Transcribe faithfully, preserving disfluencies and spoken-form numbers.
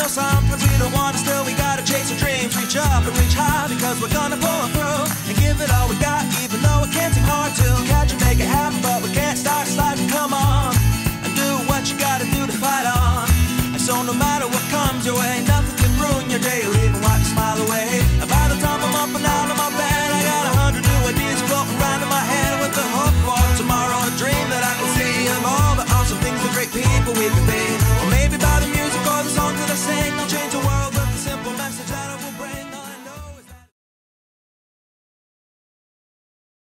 know sometimes we don't want to, still we gotta chase our dreams, reach up and reach high, because we're gonna pull through and give it all we got.